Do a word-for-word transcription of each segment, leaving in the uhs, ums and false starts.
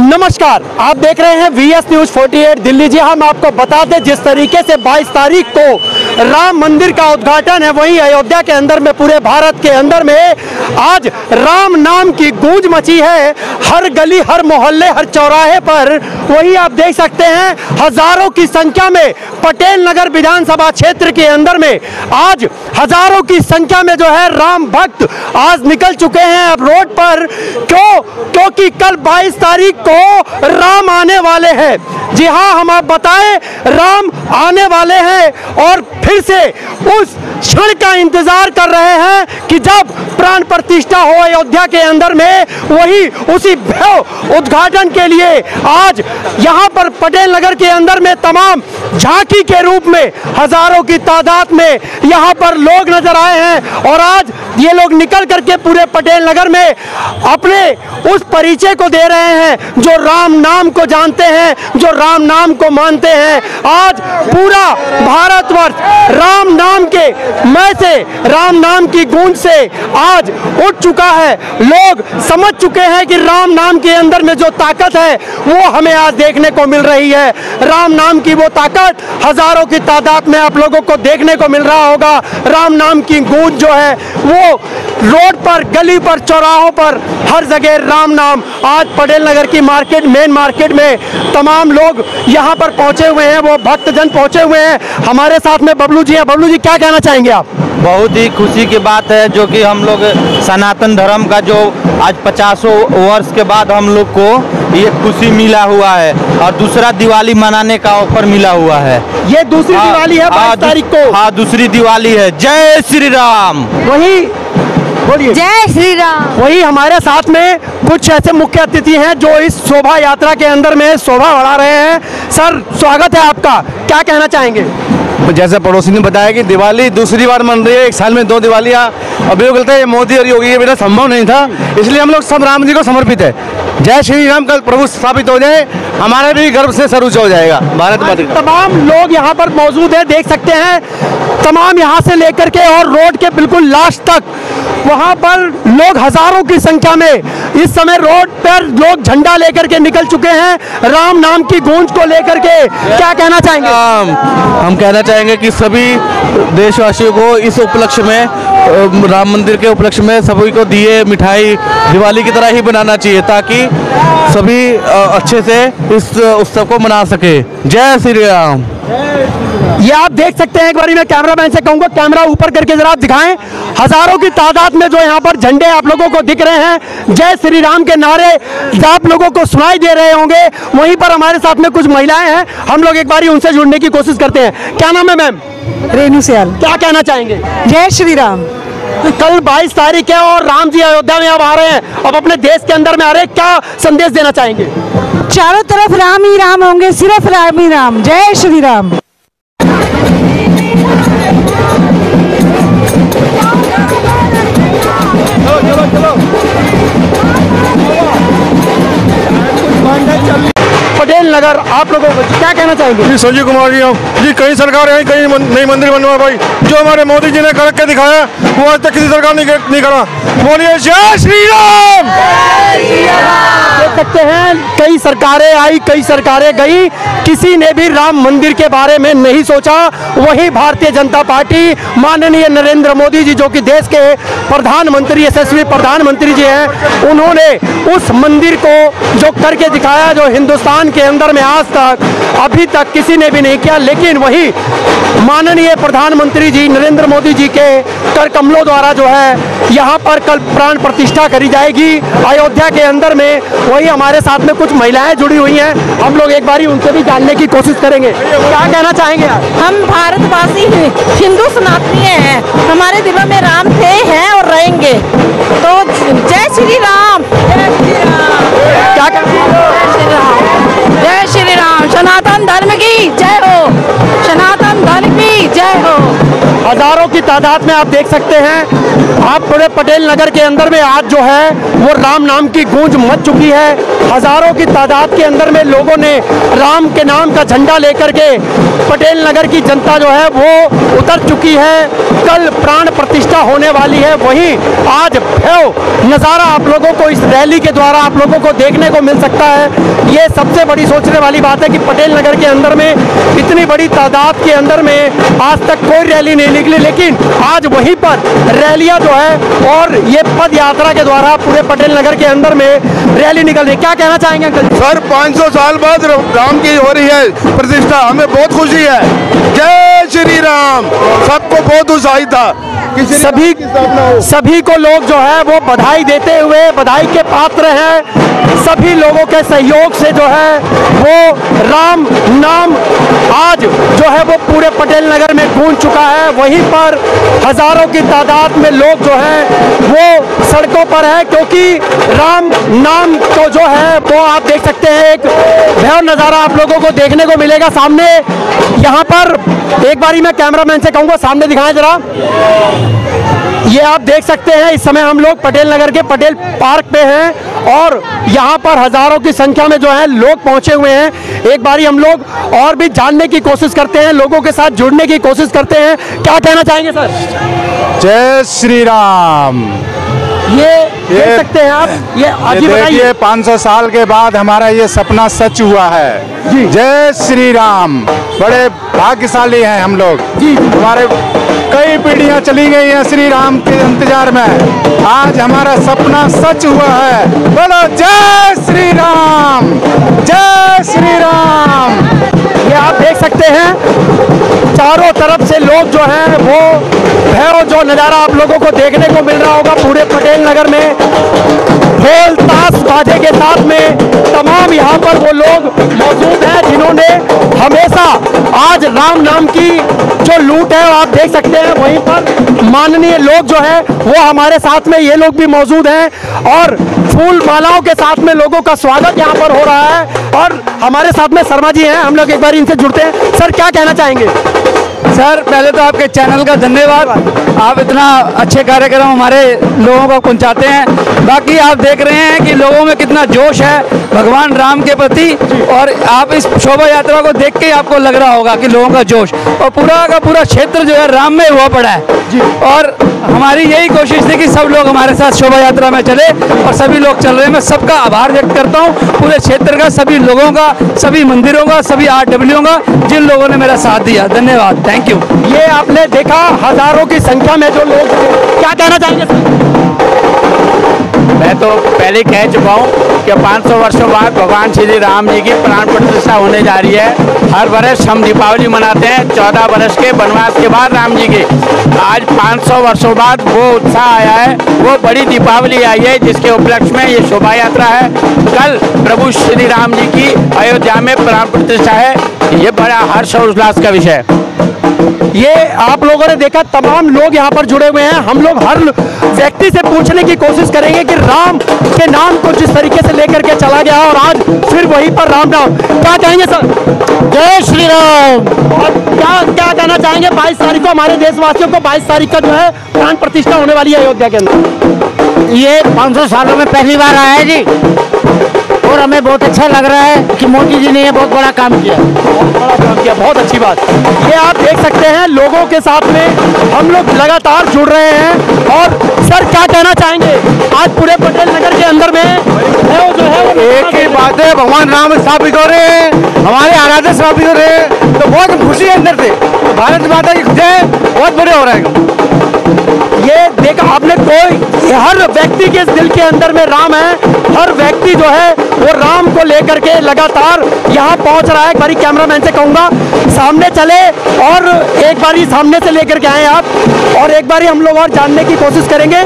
नमस्कार, आप देख रहे हैं वी एस न्यूज अड़तालीस दिल्ली। जी हम आपको बता दें, जिस तरीके से बाईस तारीख को राम मंदिर का उद्घाटन है, वहीं अयोध्या के अंदर में, पूरे भारत के अंदर में आज राम नाम की गूंज मची है। हर गली, हर मोहल्ले, हर चौराहे पर वही आप देख सकते हैं, हजारों की संख्या में पटेल नगर विधानसभा क्षेत्र के अंदर में आज हजारों की संख्या में जो है राम भक्त आज निकल चुके हैं अब रोड पर। क्यों? क्योंकि कल बाईस तारीख को राम आने वाले हैं। जी हाँ, हम आप बताएं, राम आने वाले हैं और फिर से उस क्षण का इंतजार कर रहे हैं कि जब प्राण प्रतिष्ठा हो अयोध्या के अंदर में। वही उसी भव्य उद्घाटन के लिए आज यहाँ पर पटेल नगर के अंदर में तमाम झांकी के रूप में हजारों की तादाद में यहाँ पर लोग नजर आए हैं और आज ये लोग निकल करके पूरे पटेल नगर में अपने उस परिचय को दे रहे हैं जो राम नाम को जानते हैं, जो राम नाम को मानते हैं। आज पूरा भारतवर्ष राम नाम के मैं से, राम नाम की गूंज से आज उठ चुका है। लोग समझ चुके हैं कि राम नाम के अंदर में जो ताकत है वो हमें आज देखने को मिल रही है। राम नाम की वो ताकत हजारों की तादाद में आप लोगों को देखने को मिल रहा होगा। राम नाम की गूंज जो है वो रोड पर, गली पर, चौराहों पर, हर जगह राम नाम। आज पटेल नगर की मार्केट, मेन मार्केट में तमाम लोग यहाँ पर पहुँचे हुए हैं, वो भक्तजन पहुँचे हुए हैं। हमारे साथ में बबलू जी हैं। बबलू जी, क्या कहना चाहेंगे आप? बहुत ही खुशी की बात है जो कि हम लोग सनातन धर्म का जो आज पचासों वर्ष के बाद हम लोग को ये खुशी मिला हुआ है और दूसरा दिवाली मनाने का ऑफर मिला हुआ है। ये दूसरी हाँ, दिवाली है बाईस तारीख को। हाँ, दूसरी दिवाली है। जय श्री राम। वही बोलिए, जय श्री राम। वही हमारे साथ में कुछ ऐसे मुख्य अतिथि हैं जो इस शोभा यात्रा के अंदर में शोभा बढ़ा रहे हैं। सर, स्वागत है आपका, क्या कहना चाहेंगे? जैसे पड़ोसी ने बताया कि दिवाली दूसरी बार मन रही है, एक साल में दो दिवालियाँ। अभी वो कहते हैं मोदी और योगी के बिना संभव नहीं था, इसलिए हम लोग सब राम जी को समर्पित है। जय श्री राम कल प्रभु स्थापित हो जाए, हमारे भी गर्व से सर ऊंचा हो जाएगा। भारत माता की। तमाम लोग यहाँ पर मौजूद हैं, देख सकते हैं, तमाम यहाँ से लेकर के और रोड के बिल्कुल लास्ट तक वहाँ पर लोग हजारों की संख्या में इस समय रोड पर लोग झंडा लेकर के निकल चुके हैं राम नाम की गूंज को लेकर के। क्या कहना चाहेंगे? राम, हम कहना चाहेंगे कि सभी देशवासियों को इस उपलक्ष्य में, राम मंदिर के उपलक्ष्य में सभी को दिए, मिठाई दिवाली की तरह ही बनाना चाहिए ताकि सभी अच्छे से इस उत्सव को मना सके। जय श्री राम। ये आप देख सकते हैं, एक बार मैं कैमरामैन से कहूंगा कैमरा ऊपर करके जरा आप दिखाएं। हजारों की तादाद में जो यहाँ पर झंडे आप लोगों को दिख रहे हैं, जय श्री राम के नारे आप लोगों को सुनाई दे रहे होंगे। वहीं पर हमारे साथ में कुछ महिलाएं हैं, हम लोग एक बार उनसे जुड़ने की कोशिश करते हैं। क्या नाम है मैम? रेणु सियाल। क्या कहना चाहेंगे? जय श्री राम। कल बाईस तारीख है और राम जी अयोध्या में अब आ रहे हैं, अब अपने देश के अंदर में आ रहे हैं, क्या संदेश देना चाहेंगे? चारों तरफ राम ही राम होंगे, सिर्फ राम ही राम। जय श्री राम। पटेल नगर, आप लोगों को क्या कहना चाहेंगे? जी संजीव कुमार जी, हम जी कई सरकार है, कई नई मंदिर बनवा भाई, जो हमारे मोदी जी ने करके दिखाया वो आज तक किसी सरकार ने नहीं करा। बोलिए जय श्री राम। देख सकते हैं, कई सरकारें आई, कई सरकारें गई, किसी ने भी राम मंदिर के बारे में नहीं सोचा। वही भारतीय जनता पार्टी, माननीय नरेंद्र मोदी जी जो कि देश के प्रधानमंत्री, यशस्वी प्रधानमंत्री जी हैं, उन्होंने उस मंदिर को जो करके दिखाया, जो हिंदुस्तान के अंदर में आज तक अभी तक किसी ने भी नहीं किया। लेकिन वही माननीय प्रधानमंत्री जी नरेंद्र मोदी जी के कर कमलों द्वारा जो है यहाँ पर कल प्राण प्रतिष्ठा करी जाएगी अयोध्या के अंदर में। वही हमारे साथ में कुछ महिलाएं जुड़ी हुई हैं, हम लोग एक बारी उनसे भी जानने की कोशिश करेंगे। क्या कहना चाहेंगे आप? हम भारतवासी हिंदू सनातनी हैं, हमारे दिलों में राम थे, हैं और रहेंगे। तो जय श्री राम। जय श्री राम। क्या कहते हैं? जय श्री राम। जय श्री राम। सनातन धर्म की जय हो, सनातन धर्म की जय हो। हजारों की तादाद में आप देख सकते हैं, आप पूरे पटेल नगर के अंदर में आज जो है वो राम नाम की गूंज मच चुकी है। हजारों की तादाद के अंदर में लोगों ने राम के नाम का झंडा लेकर के पटेल नगर की जनता जो है वो उतर चुकी है। कल प्राण प्रतिष्ठा होने वाली है, वहीं आज भव्य नज़ारा आप लोगों को इस रैली के द्वारा आप लोगों को देखने को मिल सकता है। ये सबसे बड़ी सोचने वाली बात है कि पटेल नगर के अंदर में इतनी बड़ी तादाद के अंदर में आज तक कोई रैली नहीं निकली, लेकिन आज वहीं पर रैलियां जो है और ये पद यात्रा के द्वारा पूरे पटेल नगर के अंदर में रैली निकल रही है। क्या कहना चाहेंगे अंकल? सर, पाँच सौ साल बाद राम की हो रही है प्रतिष्ठा, हमें बहुत खुशी है। जय श्री राम। सबको बहुत उत्साहित था कि सभी सभी को लोग जो है वो बधाई देते हुए बधाई के पात्र हैं। सभी लोगों के सहयोग से जो है वो राम नाम आज जो है वो पूरे पटेल नगर में गूंज चुका है। वहीं पर हजारों की तादाद में लोग जो है वो सड़कों पर है, क्योंकि राम नाम को जो है वो आप देख सकते हैं एक भव्य नज़ारा आप लोगों को देखने को मिलेगा सामने। यहाँ पर एक बारी मैं कैमरामैन से कहूँगा सामने दिखाएं जरा। ये आप देख सकते हैं इस समय हम लोग पटेल नगर के पटेल पार्क पे हैं और यहाँ पर हजारों की संख्या में जो है लोग पहुँचे हुए हैं। एक बारी हम लोग और भी जानने की कोशिश करते हैं, लोगों के साथ जुड़ने की कोशिश करते हैं। क्या कहना चाहेंगे सर? जय श्री राम। ये देख सकते हैं आप, ये अजी बताइए, पाँच सौ साल के बाद हमारा ये सपना सच हुआ है जी। जय श्री राम। बड़े भाग्यशाली हैं हम लोग जी। हमारे कई पीढ़ियां चली गई हैं श्री राम के इंतजार में, आज हमारा सपना सच हुआ है। बोलो जय श्री राम, जय श्री राम। ये आप देख सकते हैं चारों तरफ से लोग जो हैं वो भव्य जो नज़ारा आप लोगों को देखने को मिल रहा होगा पूरे पटेल नगर में ढोल ताश बाजे के साथ में तमाम यहाँ पर वो लोग मौजूद हैं जिन्होंने हमेशा आज राम नाम की जो लूट है आप देख सकते हैं। वहीं पर माननीय लोग जो है वो हमारे साथ में ये लोग भी मौजूद हैं और फूल मालाओं के साथ में लोगों का स्वागत यहाँ पर हो रहा है। और हमारे साथ में शर्मा जी हैं, हम लोग एक बार इनसे जुड़ते हैं। सर, क्या कहना चाहेंगे? सर, पहले तो आपके चैनल का धन्यवाद, आप इतना अच्छे कार्यक्रम हमारे लोगों को पहुंचाते हैं। बाकी आप देख रहे हैं कि लोगों में कितना जोश है भगवान राम के प्रति, और आप इस शोभा यात्रा को देख के आपको लग रहा होगा कि लोगों का जोश, और पूरा का पूरा क्षेत्र जो है राम में हुआ पड़ा है जी। और हमारी यही कोशिश थी कि सब लोग हमारे साथ शोभा यात्रा में चले और सभी लोग चल रहे हैं। मैं सबका आभार व्यक्त करता हूँ, पूरे क्षेत्र का, सभी लोगों का, सभी मंदिरों का, सभी आर डब्ल्यू का, जिन लोगों ने मेरा साथ दिया। धन्यवाद, थैंक यू। ये आपने देखा हजारों की संख्या में जो लोग, क्या कहना चाहेंगे सर? मैं तो पहले कह चुका हूँ कि पाँच सौ वर्षों बाद भगवान श्री राम जी की प्राण प्रतिष्ठा होने जा रही है। हर वर्ष हम दीपावली मनाते हैं, चौदह वर्ष के वनवास के बाद राम जी के। आज पाँच सौ वर्षों बाद वो उत्साह आया है, वो बड़ी दीपावली आई है जिसके उपलक्ष्य में ये शोभा यात्रा है। कल प्रभु श्री राम जी की अयोध्या में प्राण प्रतिष्ठा है, ये बड़ा हर्ष और उल्लास का विषय है। ये आप लोगों ने देखा तमाम लोग यहाँ पर जुड़े हुए हैं। हम लोग हर व्यक्ति से पूछने की कोशिश करेंगे कि राम के नाम को जिस तरीके से लेकर के चला गया और आज फिर वहीं पर राम नाम, क्या कहेंगे सर? जय श्री राम। और क्या क्या कहना चाहेंगे बाईस तारीख को हमारे देशवासियों को? बाईस तारीख का जो है प्राण प्रतिष्ठा होने वाली है अयोध्या के अंदर। ये पाँच सौ सालों में पहली बार आया है जी, और हमें बहुत अच्छा लग रहा है कि मोदी जी ने ये बहुत बड़ा काम किया, बहुत बड़ा काम किया, बहुत अच्छी बात। ये आप देख सकते हैं लोगों के साथ में हम लोग लगातार जुड़ रहे हैं। और सर, क्या कहना चाहेंगे आज पूरे पटेल नगर के अंदर में है जो है एक ही बात है, भगवान राम स्थापित हो रहे हैं, हमारे आराध्य स्थापित हो रहे हैं, तो बहुत खुशी है अंदर से। भारत माता की जय, बहुत बड़े हो रहा है। ये देखा आपने, कोई हर व्यक्ति के दिल के अंदर में राम है, हर व्यक्ति जो है वो राम को लेकर के लगातार यहाँ पहुँच रहा है। एक बारी कैमरामैन से कहूँगा सामने चले और एक बारी सामने से लेकर के आए आप, और एक बारी हम लोग और जानने की कोशिश करेंगे।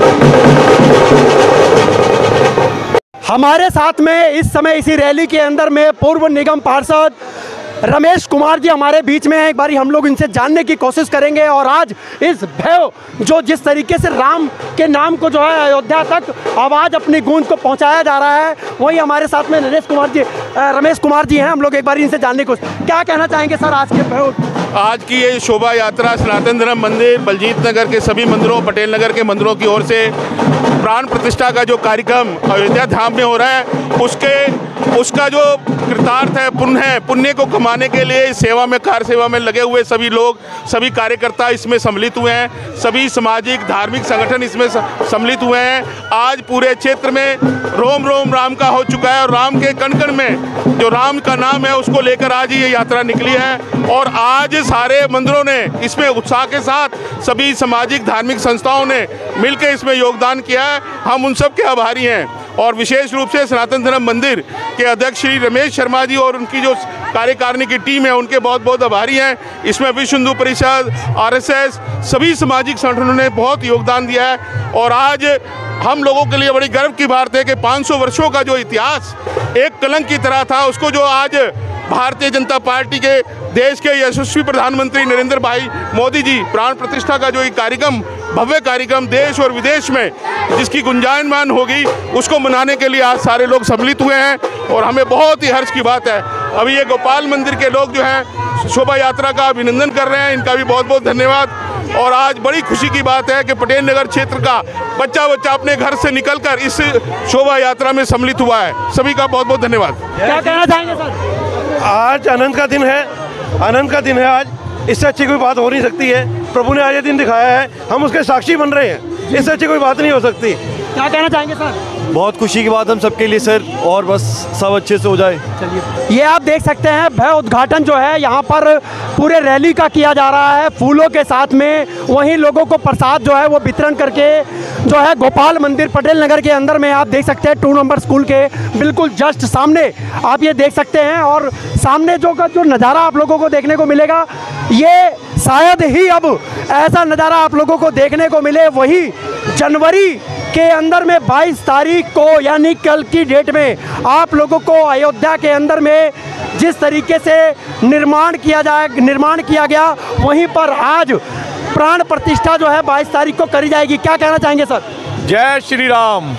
हमारे साथ में इस समय इसी रैली के अंदर में पूर्व निगम पार्षद रमेश कुमार जी हमारे बीच में हैं। एक बारी हम लोग इनसे जानने की कोशिश करेंगे। और आज इस भव्य जो जिस तरीके से राम के नाम को जो है अयोध्या तक आवाज़ अपनी गूंज को पहुंचाया जा रहा है, वही हमारे साथ में नरेश कुमार जी रमेश कुमार जी हैं। हम लोग एक बार इनसे जानने की कोशिश, क्या कहना चाहेंगे सर आज के भव्य आज की ये शोभा यात्रा सनातन धर्म मंदिर बलजीत नगर के सभी मंदिरों, पटेल नगर के मंदिरों की ओर से प्राण प्रतिष्ठा का जो कार्यक्रम अयोध्या धाम में हो रहा है, उसके उसका जो कृतार्थ है, पुण्य है, पुण्य को कमाने के लिए सेवा में, कार्य सेवा में लगे हुए सभी लोग, सभी कार्यकर्ता इसमें सम्मिलित हुए हैं। सभी सामाजिक धार्मिक संगठन इसमें सम्मिलित हुए हैं। आज पूरे क्षेत्र में रोम रोम राम का हो चुका है और राम के कण कण में जो राम का नाम है उसको लेकर आज ये यात्रा निकली है। और आज सारे मंदिरों ने इसमें उत्साह के साथ, सभी सामाजिक धार्मिक संस्थाओं ने मिलकर इसमें योगदान किया है। हम उन सब के आभारी हैं और विशेष रूप से सनातन धर्म मंदिर के अध्यक्ष श्री रमेश शर्मा जी और उनकी जो कार्यकारिणी की टीम है उनके बहुत बहुत आभारी हैं। इसमें विश्व Hindu Parishad, R S S, सभी सामाजिक संगठनों ने बहुत योगदान दिया है। और आज हम लोगों के लिए बड़ी गर्व की बात है कि पाँच सौ वर्षों का जो इतिहास एक कलंक की तरह था, उसको जो आज भारतीय जनता पार्टी के देश के यशस्वी प्रधानमंत्री नरेंद्र भाई मोदी जी प्राण प्रतिष्ठा का जो ये कार्यक्रम, भव्य कार्यक्रम देश और विदेश में जिसकी गुंजायमान होगी, उसको मनाने के लिए आज सारे लोग सम्मिलित हुए हैं और हमें बहुत ही हर्ष की बात है। अभी ये गोपाल मंदिर के लोग जो हैं शोभा यात्रा का अभिनंदन कर रहे हैं, इनका भी बहुत बहुत धन्यवाद। और आज बड़ी खुशी की बात है कि पटेल नगर क्षेत्र का बच्चा बच्चा अपने घर से निकलकर इस शोभा यात्रा में सम्मिलित हुआ है। सभी का बहुत बहुत धन्यवाद। क्या कहना चाहेंगे सर? आज आनंद का दिन है, आनंद का दिन है आज। इससे अच्छी कोई बात हो नहीं सकती है। प्रभु ने आज ये दिन दिखाया है, हम उसके साक्षी बन रहे हैं। इससे अच्छी कोई बात नहीं हो सकती। क्या कहना चाहेंगे सर? बहुत खुशी की बात हम सबके लिए सर, और बस सब अच्छे से हो जाए। चलिए, ये आप देख सकते हैं भव्य उद्घाटन जो है यहाँ पर पूरे रैली का किया जा रहा है फूलों के साथ में। वहीं लोगों को प्रसाद जो है वो वितरण करके जो है गोपाल मंदिर पटेल नगर के अंदर में आप देख सकते हैं टू नंबर स्कूल के बिल्कुल जस्ट सामने आप ये देख सकते हैं। और सामने जो का जो नज़ारा आप लोगों को देखने को मिलेगा, ये शायद ही अब ऐसा नज़ारा आप लोगों को देखने को मिले। वही जनवरी के अंदर में बाईस तारीख को यानी कल की डेट में आप लोगों को अयोध्या के अंदर में जिस तरीके से निर्माण किया जाए निर्माण किया गया, वहीं पर आज प्राण प्रतिष्ठा जो है बाईस तारीख को करी जाएगी। क्या कहना चाहेंगे सर? जय श्री राम।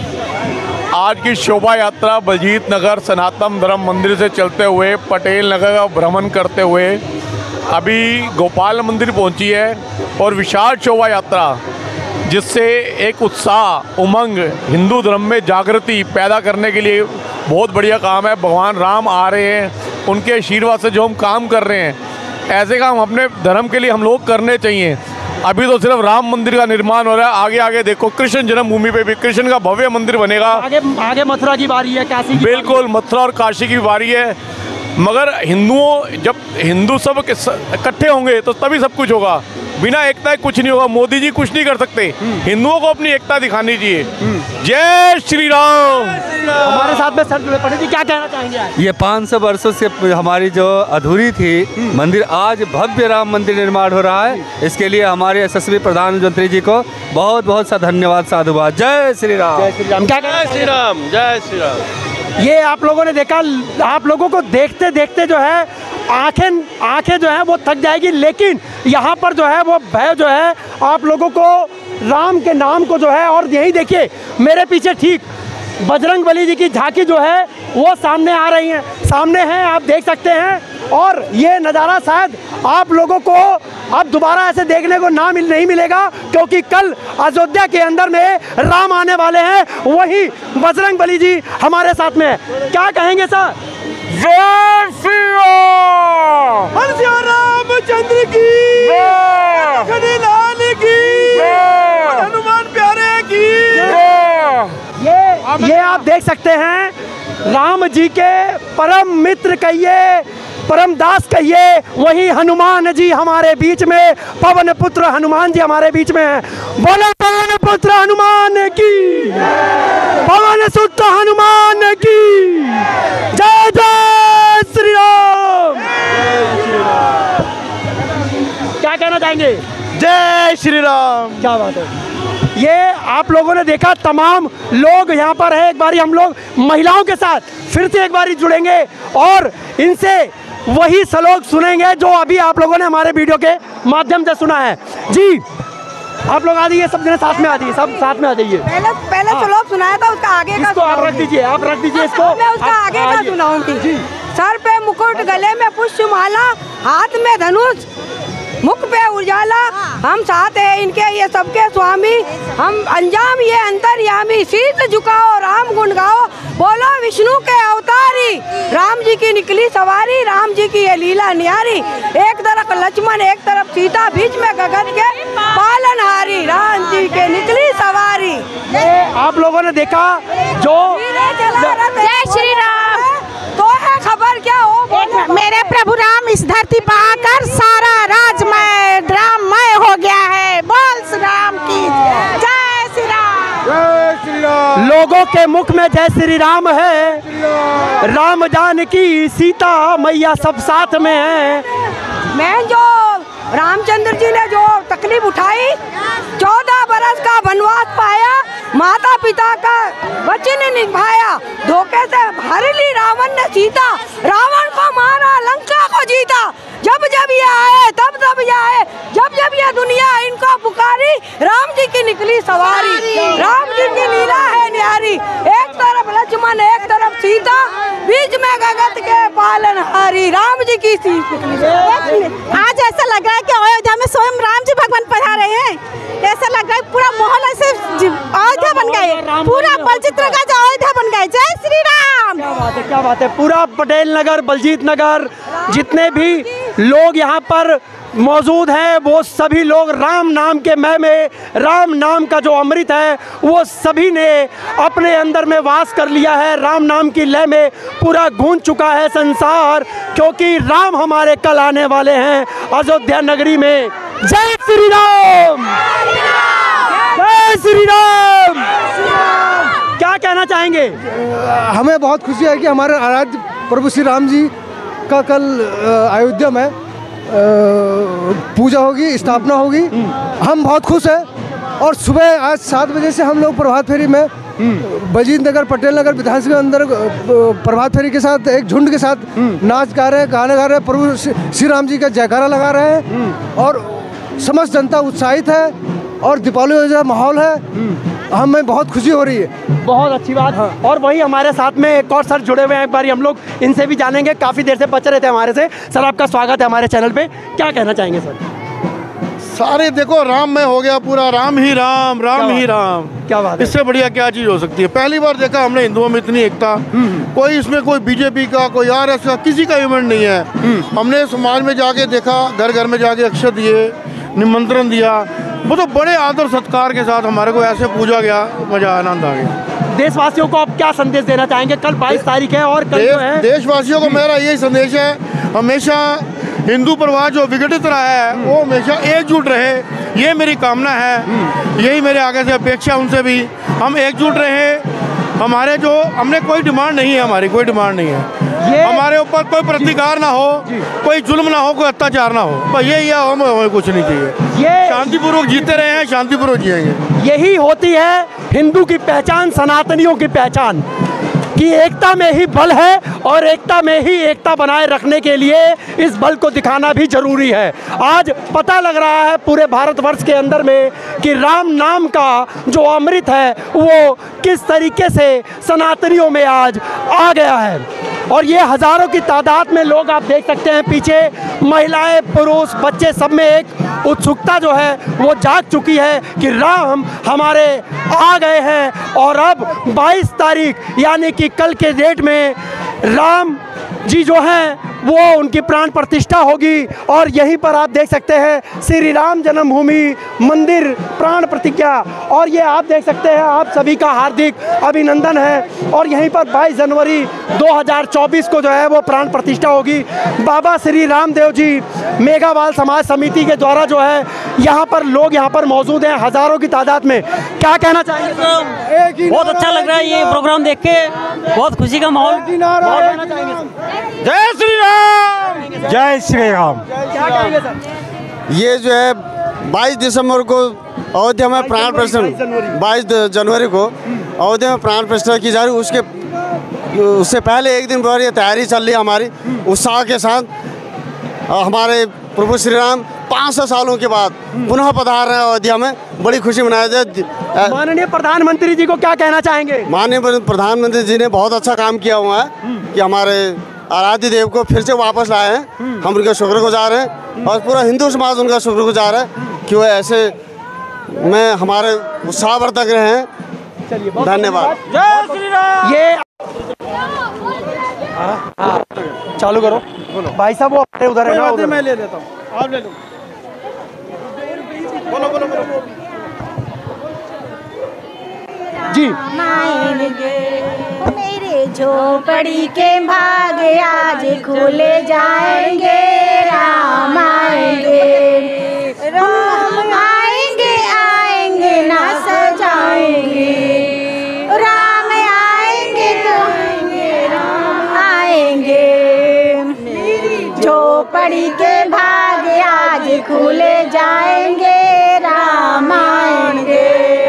आज की शोभा यात्रा बलजीत नगर सनातन धर्म मंदिर से चलते हुए पटेल नगर का भ्रमण करते हुए अभी गोपाल मंदिर पहुंची है और विशाल शोभा यात्रा जिससे एक उत्साह, उमंग, हिंदू धर्म में जागृति पैदा करने के लिए बहुत बढ़िया काम है। भगवान राम आ रहे हैं, उनके आशीर्वाद से जो हम काम कर रहे हैं, ऐसे काम अपने धर्म के लिए हम लोग करने चाहिए। अभी तो सिर्फ राम मंदिर का निर्माण हो रहा है, आगे आगे देखो कृष्ण जन्मभूमि पे भी कृष्ण का भव्य मंदिर बनेगा। आगे आगे मथुरा की बारी है, काशी की बिल्कुल मथुरा और काशी की बारी है। मगर हिंदुओं, जब हिंदू सब इकट्ठे होंगे तो तभी सब कुछ होगा। बिना एकता कुछ नहीं होगा। मोदी जी कुछ नहीं कर सकते, हिंदुओं को अपनी एकता दिखानी चाहिए। जय श्री राम। हमारे साथ में सर पंडित जी क्या कहना चाहेंगे? ये पाँच सौ वर्षों से हमारी जो अधूरी थी मंदिर, आज भव्य राम मंदिर निर्माण हो रहा है। इसके लिए हमारे यशस्वी प्रधानमंत्री जी को बहुत बहुत सा धन्यवाद, साधुवाद। जय श्री राम। जय श्री राम। क्या कहना? जय श्री राम, जय श्री राम। ये आप लोगों ने देखा, आप लोगों को देखते देखते जो है आंखें आंखें जो है वो थक जाएगी, लेकिन यहाँ पर जो है वो भय जो है आप लोगों को राम के नाम को जो है, और यही देखिए मेरे पीछे ठीक बजरंग बली जी की झांकी जो है वो सामने आ रही है, सामने है आप देख सकते हैं। और ये नज़ारा शायद आप लोगों को अब दोबारा ऐसे देखने को ना मिल नहीं मिलेगा, क्योंकि कल अयोध्या के अंदर में राम आने वाले हैं। वही बजरंग बली जी हमारे साथ में है। क्या कहेंगे सर? जय श्री राम। रामचंद्र की, लाल की, हनुमान प्यारे की। ये ये आप देख सकते हैं राम जी के परम मित्र कहिए, परम दास कहिए, वही हनुमान जी हमारे बीच में, पवन पुत्र हनुमान जी हमारे बीच में है। बोलो पवन पुत्र हनुमान की, पवन सुत हनुमान की जय जय श्री राम। क्या कहना चाहेंगे? जय श्री राम। क्या बात है। ये आप लोगों ने देखा, तमाम लोग यहाँ पर है। एक बारी हम लोग महिलाओं के साथ फिर से एक बारी जुड़ेंगे और इनसे वही श्लोक सुनेंगे जो अभी आप लोगों ने हमारे वीडियो के माध्यम से सुना है। जी आप लोग आ जाइए, सब जने साथ में आ जाइए, सब साथ में आ जाइए। पहले पहले श्लोक सुनाया था, उसका आगे का इसको आप रख दीजिए, आप रख दीजिए इसको। मैं उसका आगे का सुनाऊंगी। सर पे मुकुट, गले में पुष्पमाला, हाथ में धनुष, मुख पे उजाला, हम साथ हैं इनके ये सबके स्वामी, हम अंजाम ये अंतर्यामी, शीश झुकाओ राम गुण गाओ, बोलो विष्णु के अवतारी, राम जी की निकली सवारी, राम जी की ये लीला न्यारी, एक तरफ लक्ष्मण एक तरफ सीता, बीच में गगन के पालनहारी, राम जी के निकली सवारी। आप लोगों ने देखा जो जय श्री राम, तो है खबर क्या हो, मेरे प्रभु राम इस धरती पर आकर सारा राजमय राममय हो गया है। बोल श्री राम की जय श्री राम, जय श्री राम। लोगों के मुख में जय श्री राम है, राम जानकी सीता मैया सब साथ में है। मैं जो रामचंद्र जी ने जो तकलीफ उठाई, चौदह बरस का वनवास पाया, माता पिता का वचन निभाया, धोखे से भर ली रावण ने सीता, रावण को मारा लंका को जीता, जब जब ये आए तब तब ये आए, जब जब ये दुनिया इनको पुकारी, राम जी की निकली सवारी, राम जी की लीला है न्यारी, एक तरफ लक्ष्मण एक तरफ सीता, बीच में गगन के पालनहारी, राम जी की आज ऐसा लग रहा है कि अयोध्या में स्वयं राम जी भगवान पधारे हैं, ऐसा लग रहा है पूरा माहौल ऐसे अयोध्या बन गए, पूरा बलचित्र का जो अयोध्या बन गए। जय श्री राम। क्या बात है, क्या बात है। पूरा पटेल नगर, बलजीत नगर, जितने भी लोग यहाँ पर मौजूद हैं वो सभी लोग राम नाम के मय में, राम नाम का जो अमृत है वो सभी ने अपने अंदर में वास कर लिया है। राम नाम की लय में पूरा गूंज चुका है संसार, क्योंकि राम हमारे कल आने वाले हैं अयोध्या नगरी में। जय श्री राम, जय श्री राम। क्या कहना चाहेंगे? हमें बहुत खुशी है कि हमारे आराध्य प्रभु श्री राम जी का कल अयोध्या में पूजा होगी, स्थापना होगी। हम बहुत खुश हैं और सुबह आज सात बजे से हम लोग प्रभात फेरी में बलजीत नगर, पटेल नगर विधानसभा अंदर प्रभात फेरी के साथ एक झुंड के साथ नाच गा रहे हैं, गाने गा रहे हैं, प्रभु श्री राम जी का जयकारा लगा रहे हैं और समस्त जनता उत्साहित है और दीपावली जैसा माहौल है। हमें बहुत खुशी हो रही है। बहुत अच्छी बात। हाँ। और वही हमारे साथ में एक और सर जुड़े हुए हैं, एक बार हम लोग इनसे भी जानेंगे, काफ़ी देर से बच रहे थे हमारे से। सर आपका स्वागत है हमारे चैनल पे, क्या कहना चाहेंगे सर? सारे देखो राम में हो गया पूरा, राम ही राम, राम ही राम। क्या बात है? इससे बढ़िया क्या चीज़ हो सकती है? पहली बार देखा हमने हिंदुओं में इतनी एकता, कोई इसमें कोई बीजेपी का, कोई आर एस का, किसी का इवेंट नहीं है। हमने समाज में जाके देखा, घर घर में जाके अक्षत दिए, निमंत्रण दिया, वो तो बड़े आदर सत्कार के साथ हमारे को ऐसे पूजा गया, मजा आनंद आ गया। देशवासियों को आप क्या संदेश देना चाहेंगे? कल बाईस तारीख है और कल देश, जो है देशवासियों को मेरा यही संदेश है, हमेशा हिंदू परिवार जो विघटित रहा है वो हमेशा एकजुट रहे, ये मेरी कामना है। यही मेरे आगे से अपेक्षा उनसे भी, हम एकजुट रहे। हमारे जो हमने कोई डिमांड नहीं है, हमारी कोई डिमांड नहीं है, हमारे ऊपर कोई प्रतिकार ना हो, कोई जुल्म ना हो, कोई अत्याचार ना हो, बस यही है, हमें हमें कुछ नहीं चाहिए। ये शांतिपूर्वक जीते रहे हैं, शांतिपूर्वक जिएंगे। यही होती है हिंदू की पहचान, सनातनियों की पहचान, कि एकता में ही बल है और एकता में ही एकता बनाए रखने के लिए इस बल को दिखाना भी जरूरी है। आज पता लग रहा है पूरे भारतवर्ष के अंदर में कि राम नाम का जो अमृत है वो किस तरीके से सनातनियों में आज आ गया है। और ये हज़ारों की तादाद में लोग आप देख सकते हैं, पीछे महिलाएं, पुरुष, बच्चे, सब में एक उत्सुकता जो है वो जाग चुकी है कि राम हमारे आ गए हैं। और अब बाईस तारीख यानी कि कल के डेट में राम जी जो हैं वो उनकी प्राण प्रतिष्ठा होगी और यहीं पर आप देख सकते हैं श्री राम जन्मभूमि मंदिर प्राण प्रतिज्ञा, और ये आप देख सकते हैं, आप सभी का हार्दिक अभिनंदन है। और यहीं पर बाईस जनवरी दो हज़ार चौबीस को जो है वो प्राण प्रतिष्ठा होगी। बाबा श्री रामदेव जी मेघावाल समाज समिति के द्वारा जो है यहाँ पर लोग यहाँ पर मौजूद हैं हज़ारों की तादाद में। क्या कहना चाहेंगे? बहुत अच्छा लग रहा है ये प्रोग्राम देख के, बहुत खुशी का माहौल। जय श्री राम, जय श्री राम। क्या कहेंगे सर? ये जो है बाईस दिसंबर को अयोध्या में प्राण प्रतिष्ठा, बाईस जनवरी को अयोध्या में प्राण प्रतिष्ठा की जा रही, उसके उससे पहले एक दिन पर ये तैयारी चल रही है हमारी उत्साह के साथ। हमारे प्रभु श्री राम पाँच सौ सालों के बाद पुनः पधार रहे हैं अयोध्या में, बड़ी खुशी मनाई जाए। माननीय प्रधानमंत्री जी को क्या कहना चाहेंगे? माननीय प्रधानमंत्री जी ने बहुत अच्छा काम किया हुआ है कि हमारे आराध्य देव को फिर से वापस लाए हैं। हम उनका शुक्रगुजार हैं और पूरा हिंदू समाज उनका शुक्रगुजार है कि वो ऐसे में हमारे उत्साहवर्धक रहे हैं। धन्यवाद। जय श्री राम। ये हाँ, हाँ, चालू करो भाई साहब, वो अपने उधर है ना, उधर मैं ले लेता हूँ, आप ले लो। बोलो बोलो बोलो जी। मेरे झोपड़ी के भाग आज खुले जाएंगे, राम आएंगे, राम आएंगे आएंगे ना सजाएंगे, राम आएंगे तो राम आएंगे। झोपड़ी के भाग आज खुले जाएंगे, राम आएंगे।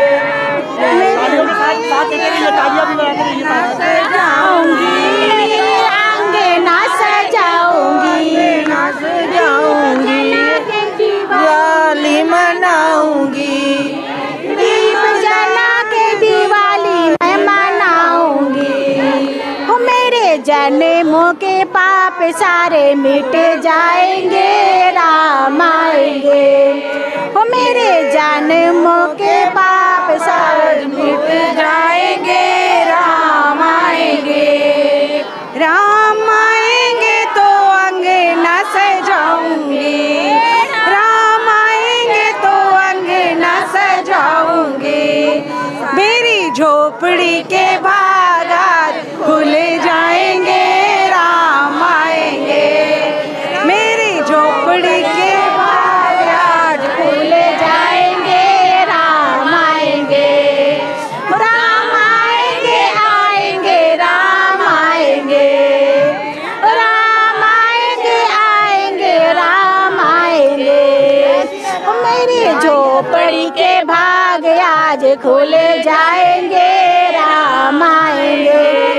सजाऊंगी आंगे ना सजाऊंगी, ना सजाऊंगी, दिवाली मनाऊंगी, दीप जला के दिवाली मैं मनाऊंगी। हो मेरे जन्मों के पाप सारे मिट जाएंगे, राम आएंगे। हो मेरे जन्मों के पाप सारे मिट जाएंगे, राम आएंगे। राम आएंगे तो अंगना सजाऊंगी, राम आएंगे तो अंगना सजाऊंगी। मेरी झोपड़ी के भाग आज खुल जाएंगे, राम आएंगे। मेरी झोपड़ी के भाग आज खुल जाएंगे, राम आएंगे। राम आएंगे आएंगे राम आएंगे, राम आएंगे आएंगे राम आएंगे। मेरी झोपड़ी के भाग आज खुल जाएंगे, राम आएंगे।